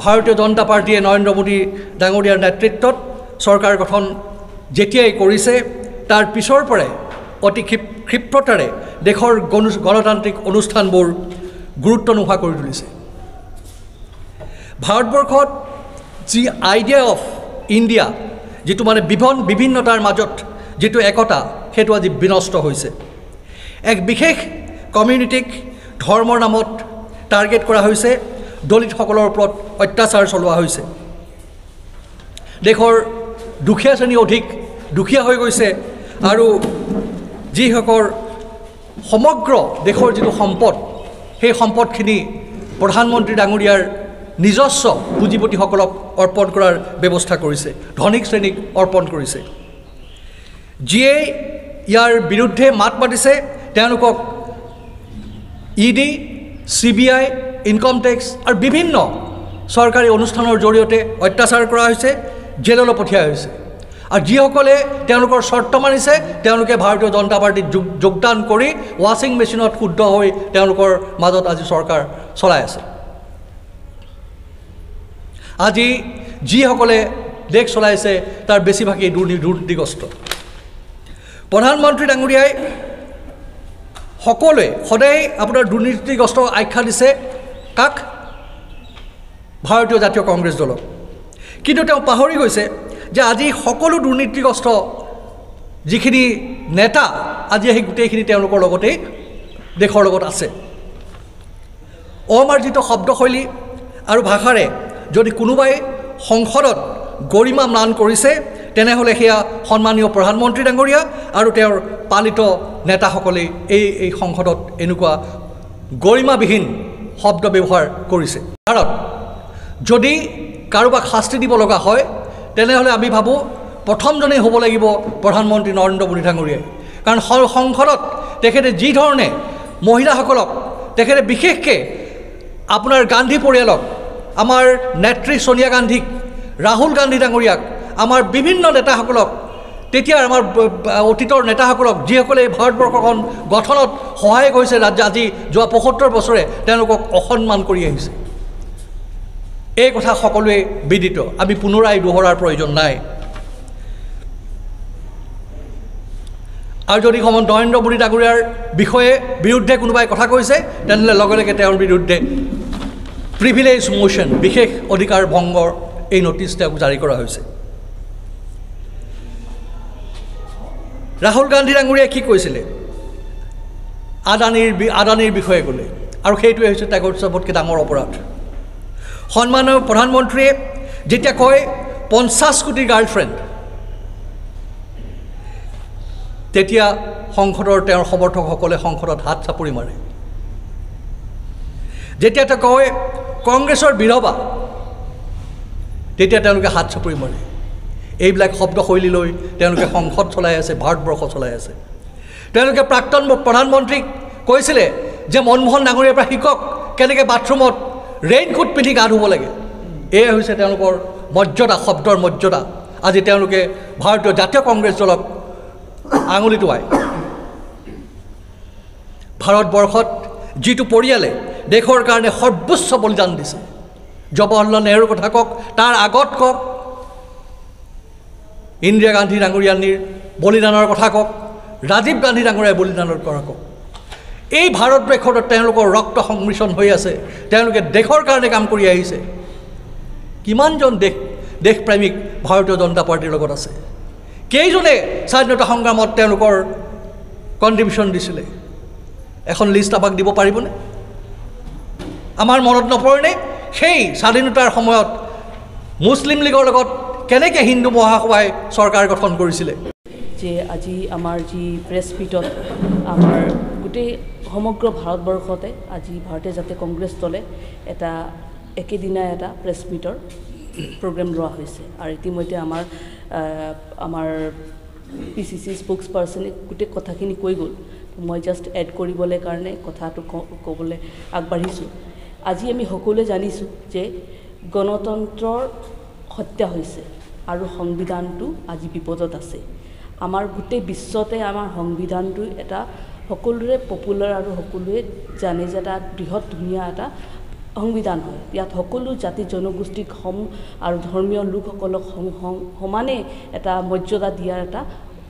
ভাৰতীয় জনতা পাৰ্টিয়ে নৰেন্দ্ৰ মোদী ডাঙৰীয়াৰ নেতৃত্বত চৰকাৰ গঠন যেতিয়াই কৰিছে তাৰ পিছৰ পৰাই অতি ক্ষিপ্ৰতাৰে দেশৰ গণতান্ত্ৰিক অনুষ্ঠানবোৰ গুৰুত্ব নোহোৱা কৰি তুলিছে। ভাৰতবৰ্ষত যি আইডিয়া অফ ইণ্ডিয়া যিটো মানে বিভিন্নতাৰ মাজত যিটো একতা সেইটো আজি বিনষ্ট হৈছে। এক বিশেষ কমিউনিটিক ধৰ্মৰ নামত টাৰ্গেট কৰা হৈছে, দলিতসকলৰ ওপৰত অত্যাচাৰ চলোৱা হৈছে। দেশৰ দুখীয়া শ্ৰেণী অধিক দুখীয়া হৈ গৈছে আৰু যিসকল সমগ্ৰ দেশৰ যিটো সম্পদ সেই সম্পদখিনি প্ৰধানমন্ত্ৰী ডাঙৰীয়াৰ নিজস্ব পুঁজিপতিসকলক অৰ্পণ কৰাৰ ব্যৱস্থা কৰিছে, ধনিক শ্ৰেণীক অৰ্পণ কৰিছে। যিয়ে ইয়াৰ বিৰুদ্ধে মাত মাতিছে তেওঁলোকক ED, CBI, ইনকম টেক্স আৰু বিভিন্ন চৰকাৰী অনুষ্ঠানৰ জৰিয়তে অত্যাচাৰ কৰা হৈছে, জেললৈ পঠিওৱা হৈছে। আৰু যিসকলে তেওঁলোকৰ চৰ্ত মানিছে তেওঁলোকে ভাৰতীয় জনতা পাৰ্টিত যোগদান কৰি ৱাশ্বিং মেচিনত শুদ্ধ হৈ তেওঁলোকৰ মাজত আজি চৰকাৰ চলাই আছে। আজি যিসকলে দেশ চলাইছে তাৰ বেছিভাগেই দুৰ্নীতিগ্ৰস্ত। প্ৰধানমন্ত্ৰী ডাঙৰীয়াই সকলোৱে সদায় আপোনাৰ দুৰ্নীতিগ্ৰস্ত আখ্যা দিছে কাক? ভাৰতীয় জাতীয় কংগ্ৰেছ দলক। কিন্তু তেওঁ পাহৰি গৈছে যে আজি সকলো দুৰ্নীতিগ্ৰস্ত যিখিনি নেতা আজি সেই গোটেইখিনি তেওঁলোকৰ লগতেই দেশৰ লগত আছে। অমাৰ্জিত শব্দশৈলী আৰু ভাষাৰে যদি কোনোবাই সংসদত গৰিমা ম্লান কৰিছে তেনেহ'লে সেয়া সন্মানীয় প্ৰধানমন্ত্ৰী ডাঙৰীয়া আৰু তেওঁৰ পালিত নেতাসকলে এই সংসদত এনেকুৱা গৰিমাবিহীন শব্দ ব্যৱহাৰ কৰিছে। কাৰণ যদি কাৰোবাক শাস্তি দিব লগা হয় তেনেহ'লে আমি ভাবোঁ প্ৰথমজনেই হ'ব লাগিব প্ৰধানমন্ত্ৰী নৰেন্দ্ৰ মোদী ডাঙৰীয়াই। কাৰণ সংসদত তেখেতে যি ধৰণে মহিলাসকলক, তেখেতে বিশেষকৈ আপোনাৰ গান্ধী পৰিয়ালক, আমাৰ নেত্ৰী ছোনিয়া গান্ধীক, ৰাহুল গান্ধী ডাঙৰীয়াক, আমাৰ বিভিন্ন নেতাসকলক, তেতিয়া আমাৰ অতীতৰ নেতাসকলক যিসকলে ভাৰতবৰ্ষখন গঠনত সহায় কৰিছে, আজি যোৱা ৭৫ বছৰে তেওঁলোকক অসন্মান কৰি আহিছে। এই কথা সকলোৱে বিদিত, আমি পুনৰাই দোহৰাৰ প্ৰয়োজন নাই। আৰু যদি নৰেন্দ্ৰ মোদী ডাঙৰীয়াৰ বিষয়ে বিৰুদ্ধে কোনোবাই কথা কৈছে তেনেহ'লে লগে লগে তেওঁৰ বিৰুদ্ধে প্ৰিভিলেজ মোশ্যন, বিশেষ অধিকাৰ ভংগৰ এই নটিচ তেওঁক জাৰি কৰা হৈছে। ৰাহুল গান্ধী ডাঙৰীয়াই কি কৈছিলে আদানীৰ বিষয়ে ক'লে, আৰু সেইটোৱে হৈছে তেওঁৰ চবতকৈ ডাঙৰ অপৰাধ। সন্মানীয় প্ৰধানমন্ত্ৰীয়ে যেতিয়া কয় 50 কোটি গাৰ্লফ্ৰেণ্ড, তেতিয়া সংসদৰ তেওঁৰ সমৰ্থকসকলে সংসদত হাত চাপৰি মাৰে। যেতিয়া তেওঁ কয় কংগ্ৰেছৰ বিধৱা, তেতিয়া তেওঁলোকে হাত চাপৰি মাৰে। এইবিলাক শব্দশৈলী লৈ তেওঁলোকে সংসদ চলাই আছে, ভাৰতবৰ্ষ চলাই আছে। তেওঁলোকে প্ৰাক্তন প্ৰধানমন্ত্ৰীক কৈছিলে যে মনমোহন ডাঙৰীয়াৰ পৰা শিকক কেনেকৈ বাথৰুমত ৰেইনকোট পিন্ধি গা ধুব লাগে। এয়া হৈছে তেওঁলোকৰ মৰ্যাদা, শব্দৰ মৰ্যাদা। আজি তেওঁলোকে ভাৰতীয় জাতীয় কংগ্ৰেছ দলক আঙুলি টোৱায়। ভাৰতবৰ্ষত যিটো পৰিয়ালে দেশৰ কাৰণে সৰ্বোচ্চ বলিদান দিছে, জৱাহৰলাল নেহৰুৰ কথা কওক, তাৰ আগত কওক ইন্দিৰা গান্ধী ডাঙৰীয়ানীৰ বলিদানৰ কথা কওক, ৰাজীৱ গান্ধী ডাঙৰীয়াৰ বলিদানৰ কথা কওক। এই ভাৰতবৰ্ষত তেওঁলোকৰ ৰক্ত সংমিশ্ৰণ হৈ আছে, তেওঁলোকে দেশৰ কাৰণে কাম কৰি আহিছে। কিমানজন দেশপ্ৰেমিক ভাৰতীয় জনতা পাৰ্টিৰ লগত আছে? কেইজনে স্বাধীনতা সংগ্ৰামত তেওঁলোকৰ কণ্ট্ৰিবিউশ্যন দিছিলে? এখন লিষ্ট আমাক দিব পাৰিবনে? আমাৰ মনত নপৰেনে সেই স্বাধীনতাৰ সময়ত মুছলিম লীগৰ লগত কেনেকৈ হিন্দু মহাসভাই চৰকাৰ গঠন কৰিছিলে? যে আজি আমাৰ যি প্ৰেছ মিটত আমাৰ গোটেই সমগ্ৰ ভাৰতবৰ্ষতে আজি ভাৰতীয় জাতীয় কংগ্ৰেছ দলে এটা একেদিনাই এটা প্ৰেছ মিটৰ প্ৰগ্ৰেম লোৱা হৈছে। আৰু ইতিমধ্যে আমাৰ PCC স্পোক্স পাৰ্চনে গোটেই কথাখিনি কৈ গ'ল। মই জাষ্ট এড কৰিবলৈ কাৰণে কথাটো ক'বলৈ আগবাঢ়িছোঁ। আজি আমি সকলোৱে জানিছোঁ যে গণতন্ত্ৰৰ হত্যা হৈছে আৰু সংবিধানটো আজি বিপদত আছে। আমাৰ গোটেই বিশ্বতে আমাৰ সংবিধানটো এটা সকলোৰে পপুলাৰ আৰু সকলোৱে জানে যে এটা বৃহৎ ধুনীয়া এটা সংবিধান হয় ইয়াত সকলো জাতি জনগোষ্ঠীক আৰু ধৰ্মীয় লোকসকলক সমানে এটা মৰ্যাদা দিয়াৰ এটা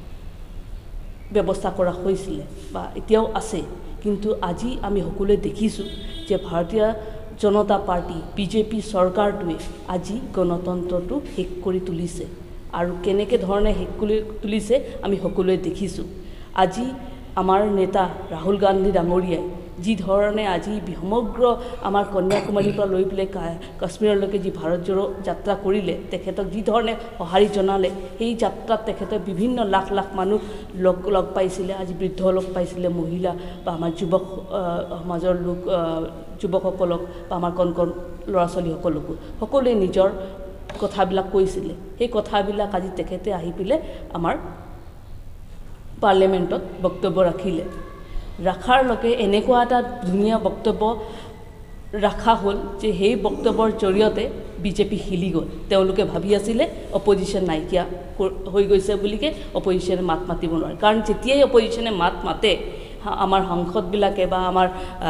ব্যৱস্থা কৰা হৈছিলে বা এতিয়াও আছে কিন্তু আজি আমি সকলোৱে দেখিছোঁ যে ভাৰতীয় জনতা পাৰ্টি বিজেপি চৰকাৰটোৱে আজি গণতন্ত্ৰটো শেষ কৰি তুলিছে আৰু কেনেকৈ ধৰণে শেষ কৰি তুলিছে আমি সকলোৱে দেখিছোঁ আজি আমাৰ নেতা ৰাহুল গান্ধী ডাঙৰীয়াই যি ধৰণে আজি সমগ্ৰ আমাৰ কন্যাকুমাৰীৰ পৰা লৈ পেলাই কাশ্মীৰলৈকে যি ভাৰত জোড়ো যাত্ৰা কৰিলে তেখেতক যি ধৰণে সঁহাৰি জনালে সেই যাত্ৰাত তেখেতে বিভিন্ন লাখ লাখ মানুহ লগ পাইছিলে আজি বৃদ্ধ লগ পাইছিলে মহিলা বা আমাৰ যুৱক সমাজৰ লোক যুৱকসকলক বা আমাৰ কণ কণ ল'ৰা ছোৱালীসকলকো সকলোৱে নিজৰ কথাবিলাক কৈছিলে সেই কথাবিলাক আজি তেখেতে আহি পেলাই আমাৰ পাৰ্লিয়ামেণ্টত বক্তব্য ৰাখিলে ৰাখাৰ লগে এনেকুৱা এটা ধুনীয়া বক্তব্য ৰাখা হ'ল যে সেই বক্তব্যৰ জৰিয়তে বিজেপি হিলি গ'ল তেওঁলোকে ভাবি আছিলে অপজিশ্যন নাইকিয়া হৈ গৈছে বুলিকে অপজিশ্যনে মাত মাতিব নোৱাৰে কাৰণ যেতিয়াই অপজিশ্যনে মাত মাতে আমাৰ সাংসদবিলাকে বা আমাৰ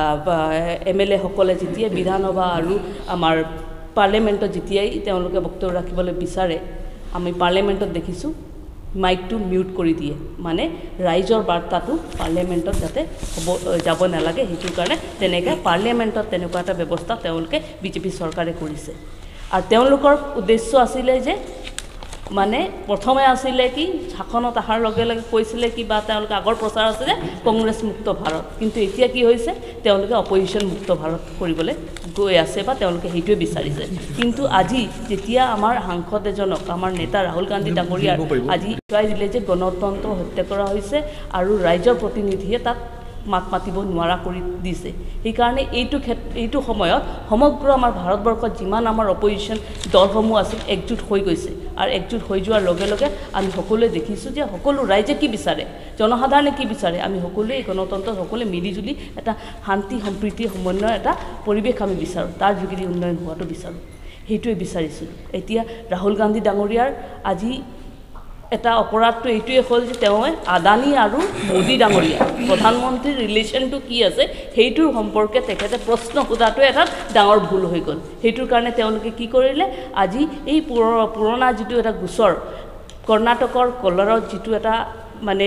MLA সকলে যেতিয়াই বিধানসভা আৰু আমাৰ পাৰ্লিয়ামেণ্টত যেতিয়াই তেওঁলোকে বক্তব্য ৰাখিবলৈ বিচাৰে আমি পাৰ্লিয়ামেণ্টত দেখিছোঁ মাইকটো মিউট কৰি দিয়ে মানে ৰাইজৰ বাৰ্তাটো পাৰ্লিয়ামেণ্টত যাতে যাব নালাগে সেইটোৰ কাৰণে তেনেকৈ পাৰ্লিয়ামেণ্টত তেনেকুৱা এটা ব্যৱস্থা তেওঁলোকে বিজেপি চৰকাৰে কৰিছে আৰু তেওঁলোকৰ উদ্দেশ্য আছিলে যে মানে প্ৰথমে আছিলে কি শাসনত অহাৰ লগে লগে কৈছিলে কি বা তেওঁলোকে আগৰ প্ৰচাৰ আছিলে কংগ্ৰেছ মুক্ত ভাৰত কিন্তু এতিয়া কি হৈছে তেওঁলোকে অপজিশ্যন মুক্ত ভাৰত কৰিবলৈ গৈ আছে বা তেওঁলোকে সেইটোৱে বিচাৰিছে কিন্তু আজি যেতিয়া আমাৰ সাংসদ এজনক আমাৰ নেতা ৰাহুল গান্ধী ডাঙৰীয়াৰ আজি দেখুৱাই দিলে যে গণতন্ত্ৰ হত্যা কৰা হৈছে আৰু ৰাইজৰ প্ৰতিনিধিয়ে তাত মাত মাতিব নোৱাৰা কৰি দিছে সেইকাৰণে এইটো সময়ত সমগ্ৰ আমাৰ ভাৰতবৰ্ষত যিমান আমাৰ অপজিশ্যন দলসমূহ আছিল একজোট হৈ গৈছে আৰু একজোট হৈ যোৱাৰ লগে লগে আমি সকলোৱে দেখিছোঁ যে সকলো ৰাইজে কি বিচাৰে জনসাধাৰণে কি বিচাৰে আমি সকলোৱে গণতন্ত্ৰত সকলোৱে মিলিজুলি এটা শান্তি সম্প্ৰীতি সমন্বয়ৰ এটা পৰিৱেশ আমি বিচাৰোঁ তাৰ যোগেদি উন্নয়ন হোৱাটো বিচাৰোঁ সেইটোৱে বিচাৰিছিলোঁ এতিয়া ৰাহুল গান্ধী ডাঙৰীয়াৰ আজি এটা অপৰাধটো এইটোৱে হ'ল যে তেওঁ আদানী আৰু মোদী ডাঙৰীয়া প্ৰধানমন্ত্ৰীৰ ৰিলেশ্যনটো কি আছে সেইটোৰ সম্পৰ্কে তেখেতে প্ৰশ্ন সোধাটো এটা ডাঙৰ ভুল হৈ গ'ল সেইটোৰ কাৰণে তেওঁলোকে কি কৰিলে আজি এই পুৰণা যিটো এটা গোচৰ কৰ্ণাটকৰ কলাৰত যিটো এটা মানে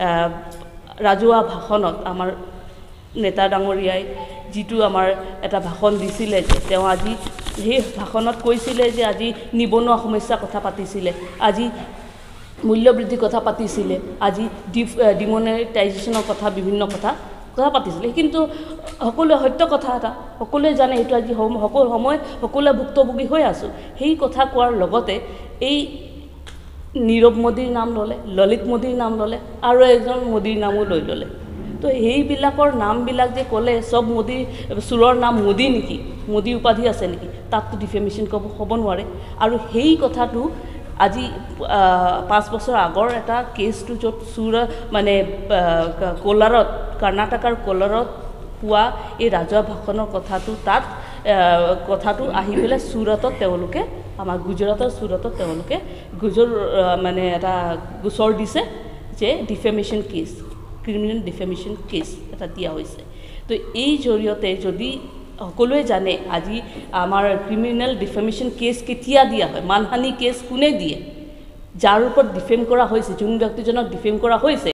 ৰাজহুৱা ভাষণত আমাৰ নেতা ডাঙৰীয়াই যিটো আমাৰ এটা ভাষণ দিছিলে যে তেওঁ আজি সেই ভাষণত কৈছিলে যে আজি নিবনুৱা সমস্যাৰ কথা পাতিছিলে আজি মূল্যবৃদ্ধিৰ কথা পাতিছিলে আজি ডিমনিটাইজেশ্যনৰ কথা বিভিন্ন কথা পাতিছিলে কিন্তু সকলোৱে সত্য কথা এটা সকলোৱে জানে এইটো আজি সময় সকলোৱে ভুক্তভোগী হৈ আছোঁ সেই কথা কোৱাৰ লগতে এই নীৰৱ মোদীৰ নাম ল'লে ললিত মোদীৰ নাম ল'লে আৰু এজন মোদীৰ নামো লৈ ল'লে তো সেইবিলাকৰ নামবিলাক যে ক'লে চব মোদী চোৰৰ নাম মোদী নেকি মোদী উপাধি আছে নেকি তাততো ডিফেমেশ্যন হ'ব নোৱাৰে আৰু সেই কথাটো আজি 5 বছৰ আগৰ এটা কেছটো য'ত চুৰ মানে কোলাৰত কৰ্ণাটকৰ কোলাৰত পোৱা এই ৰাজহুৱা ভাষণৰ কথাটো তাত কথাটো আহি পেলাই চুৰতত তেওঁলোকে আমাৰ গুজৰাটৰ চুৰতত তেওঁলোকে মানে এটা গোচৰ দিছে যে defamation case criminal defamation case এটা দিয়া হৈছে তো এই জৰিয়তে যদি সকলোৱে জানে আজি আমাৰ ক্ৰিমিনেল ডিফেমেশ্যন কেছ কেতিয়া দিয়া হয় মানহানি কেছ কোনে দিয়ে যাৰ ওপৰত ডিফেম কৰা হৈছে যোন ব্যক্তিজনক ডিফেম কৰা হৈছে